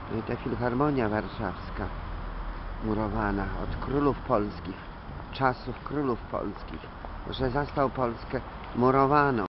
No i ta Filharmonia Warszawska, murowana od królów polskich, czasów królów polskich, że zastał Polskę murowaną.